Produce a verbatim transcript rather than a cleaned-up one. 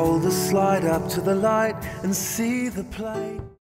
Roll the slide up to the light and see the play.